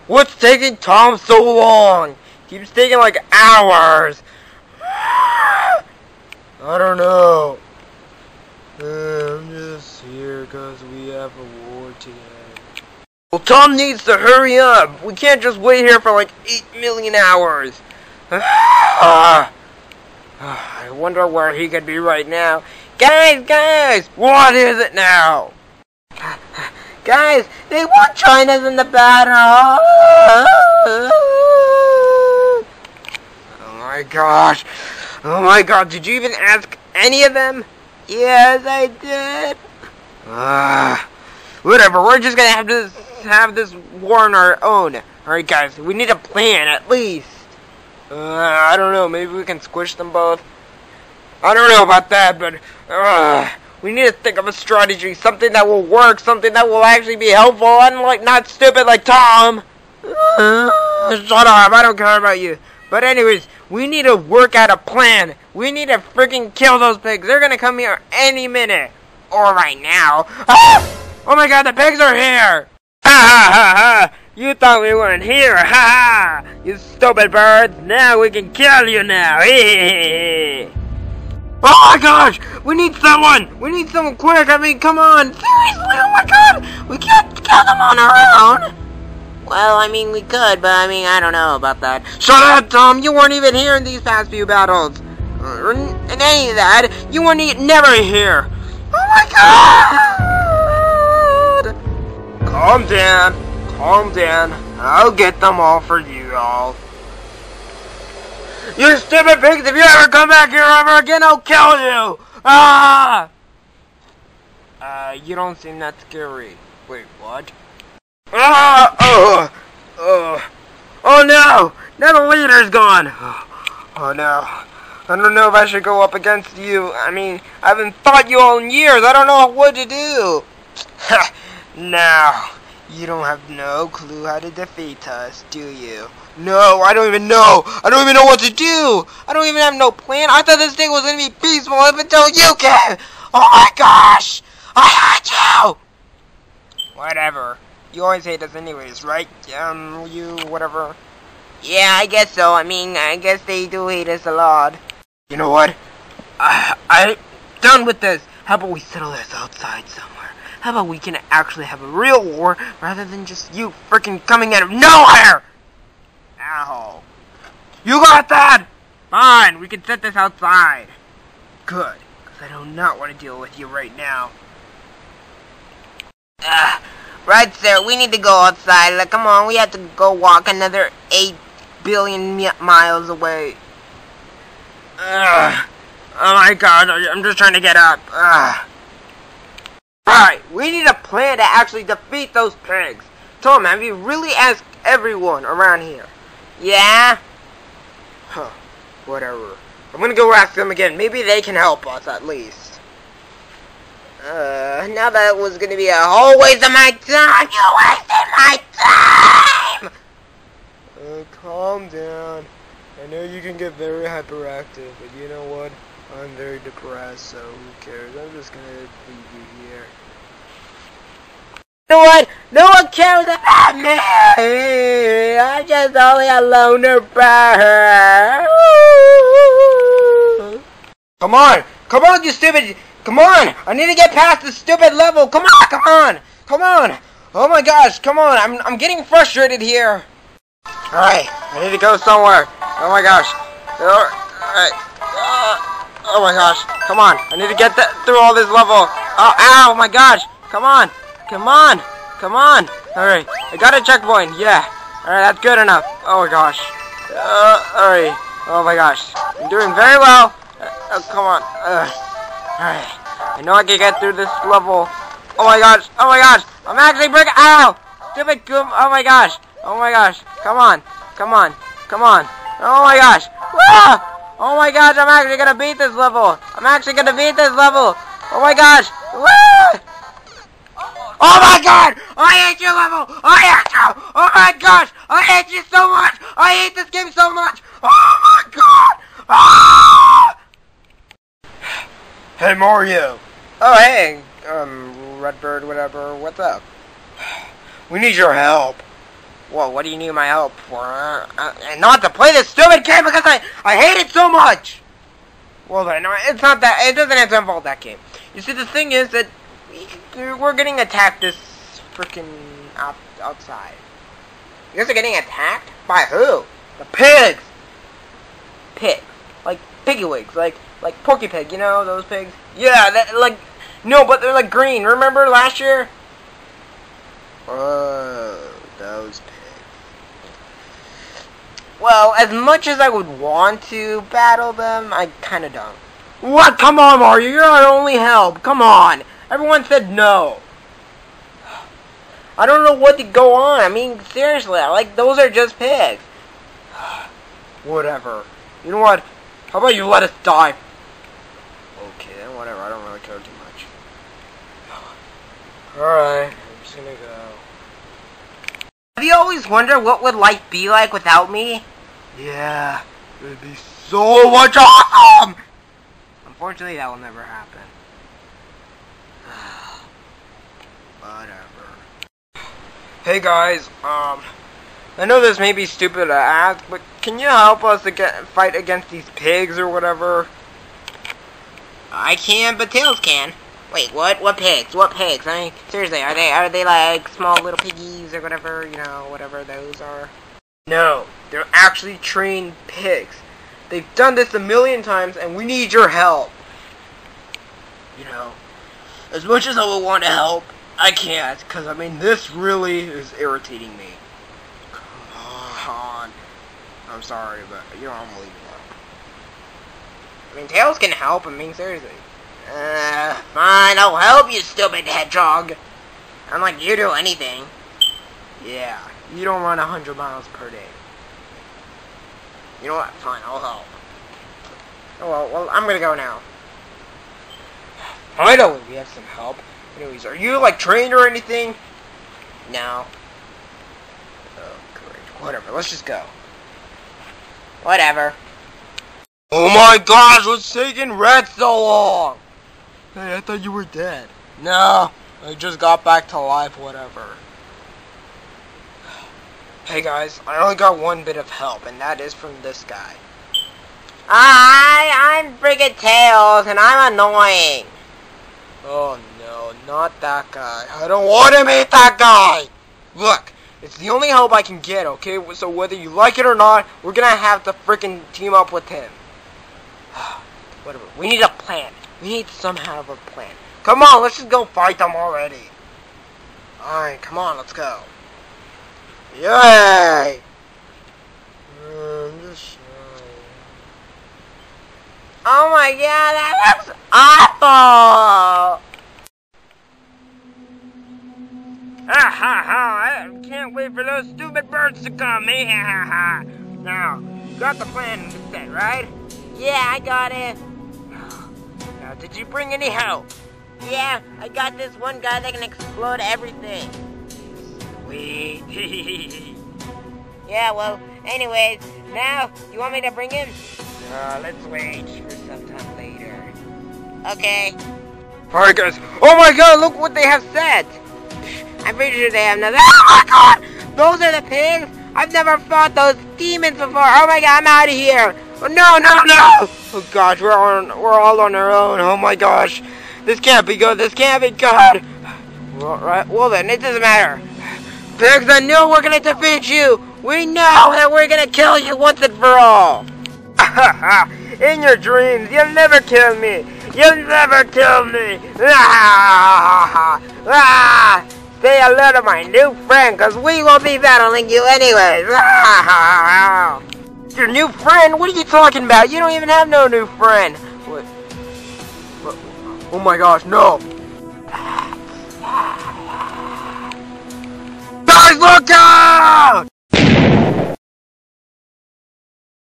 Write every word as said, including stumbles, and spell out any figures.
What's taking Tom so long? Keeps taking like hours. I don't know. Uh, I'm just here because we have a war today. Well, Tom needs to hurry up. We can't just wait here for like eight million hours. uh, I wonder where he could be right now. Guys, guys, what is it now? Guys, they want China's in the battle. Oh my gosh. Oh my god, did you even ask any of them? Yes, I did. Ah, uh, whatever, we're just gonna have to have this war on our own. Alright guys, we need a plan at least. Uh, I don't know, maybe we can squish them both. I don't know about that, but uh, we need to think of a strategy, something that will work, something that will actually be helpful, unlike not stupid like Tom. Uh, shut up, I don't care about you. But anyways, we need to work out a plan. We need to freaking kill those pigs. They're gonna come here any minute. Or right now. Ah! Oh my god, the pigs are here! Ha ha ha ha! You thought we weren't here, ha ha! You stupid birds! Now we can kill you now! Oh my gosh! We need someone! We need someone quick! I mean, come on! Seriously, oh my god! We can't kill them on our own! Well, I mean, we could, but I mean, I don't know about that. Shut up, Tom! You weren't even here in these past few battles! Or in any of that! You weren't e never here! Oh my god! Calm down. Calm down. I'll get them all for you all. You stupid pigs! If you ever come back here ever again, I'll kill you! Ah! Uh, you don't seem that scary. Wait, what? Ah! Oh! Oh! Oh no! Now the leader's gone! Oh no. I don't know if I should go up against you. I mean, I haven't fought you all in years. I don't know what to do. Now, you don't have no clue how to defeat us, do you? No, I don't even know. I don't even know what to do. I don't even have no plan. I thought this thing was going to be peaceful up until you came. Oh my gosh. I hate you. Whatever. You always hate us anyways, right? Um, you, whatever. Yeah, I guess so. I mean, I guess they do hate us a lot. You know what? I, I'm done with this. How about we settle this outside somewhere? How about we can actually have a real war rather than just you freaking coming out of nowhere? Ow. You got that? Fine, we can set this outside. Good, because I do not want to deal with you right now. Ugh. Right, sir, we need to go outside. Like, come on, we have to go walk another eight billion miles away. Ugh. Oh my god, I'm just trying to get up. Ugh. Alright, we need a plan to actually defeat those pigs. Tom, have you really asked everyone around here? Yeah? Huh, whatever. I'm gonna go ask them again. Maybe they can help us at least. Uh, now that was gonna be a whole waste of my time. You wasted my time! Uh, calm down. I know you can get very hyperactive, but you know what? I'm very depressed, so who cares? I'm just gonna leave you here. You know what? No one cares about me! I'm just only a loner bird. Come on! Come on, you stupid! Come on! I need to get past this stupid level! Come on! Come on! Come on! Oh my gosh! Come on! I'm I'm getting frustrated here. Alright, I need to go somewhere. Oh my gosh. Alright. Uh, oh my gosh. Come on. I need to get that through all this level. Oh, ow, my gosh. Come on. Come on. Come on. Alright. I got a checkpoint. Yeah. Alright, that's good enough. Oh my gosh. Uh, alright. Oh my gosh. I'm doing very well. Uh, oh, come on. Uh, alright. I know I can get through this level. Oh my gosh. Oh my gosh. I'm actually breaking. Ow. Stupid goom. Oh my gosh. Oh my gosh. Come on. Come on. Come on. Oh my gosh. Ah! Oh my gosh, I'm actually gonna beat this level. I'm actually gonna beat this level. Oh my gosh. Ah! Oh my god! I hate you, level! I hate you! Oh my gosh! I hate you so much! I hate this game so much! Oh my god! Ah! Hey Mario! Oh hey, um, Redbird, whatever, what's up? We need your help. Well, what do you need my help for? Uh, uh, and not to play this stupid game because I, I hate it so much! Well then, it's not that, it doesn't have to involve that game. You see, the thing is that we, we're getting attacked this freaking out, outside. You guys are getting attacked? By who? The pigs! Pigs. Like piggy wigs, like, like Porky Pig, you know, those pigs? Yeah, that, like, no, but they're like green, remember last year? Oh, those pigs. Well, as much as I would want to battle them, I kinda don't. What? Come on, Mario, you're our only help. Come on. Everyone said no. I don't know what to go on. I mean, seriously, like, those are just pigs. Whatever. You know what? How about you let us die? Okay, then whatever. I don't really care too much. Alright, I'm just gonna go. Have you always wondered what would life be like without me? Yeah, it would be so much awesome! Unfortunately, that will never happen. Whatever. Hey guys, um, I know this may be stupid to ask, but can you help us to get, fight against these pigs or whatever? I can, but Tails can. Wait, what? What pigs? What pigs? I mean, seriously, are they are they like small little piggies or whatever? You know, whatever those are. No, they're actually trained pigs. They've done this a million times, and we need your help. You know, as much as I would want to help, I can't, because, I mean, this really is irritating me. Come on. I'm sorry, but, you know, I'm leaving now. I mean, Tails can help, I mean, seriously. Uh, fine, I'll help you, stupid hedgehog. I'm like, you do anything. Yeah, you don't run a hundred miles per day. You know what? Fine, I'll help. Oh, well, well, I'm gonna go now. Finally, we have some help. Anyways, are you, like, trained or anything? No. Oh, great. Whatever, let's just go. Whatever. Oh my gosh, what's taking Red so long? Hey, I thought you were dead. No, I just got back to life, whatever. Hey guys, I only got one bit of help, and that is from this guy. Hi, I'm Frigate Tails, and I'm annoying. Oh no, not that guy. I don't want to meet that guy! Look, it's the only help I can get, okay? So whether you like it or not, we're gonna have to frickin' team up with him. Whatever, we need a plan. We need some kind of a plan. Come on, let's just go fight them already. Alright, come on, let's go. Yay! Uh, I'm just shy. Oh my god, that looks awful! Ah ha ha! I can't wait for those stupid birds to come. Eh, ha ha ha! Now, you got the plan set, right? Yeah, I got it. Now, did you bring any help? Yeah, I got this one guy that can explode everything. Sweet. Yeah, well, anyways, now, you want me to bring him? Uh, let's wait for some time later. Okay. Alright, guys. Oh my god, look what they have said! I'm pretty sure they have another. Oh my god! Those are the pigs? I've never fought those demons before. Oh my god, I'm out of here. Oh, no, no, no! Oh gosh, we're on, we're all on our own. Oh my gosh. This can't be good. This can't be good. Well, right, well then, it doesn't matter. Pigs, I know we're gonna defeat you. We know that we're gonna kill you once and for all. In your dreams, you'll never kill me. You'll never kill me. Ah, ah. Say hello to my new friend, because we will be battling you anyways. Ah, your new friend? What are you talking about? You don't even have no new friend. What? What? Oh my gosh, no. Guys, look out!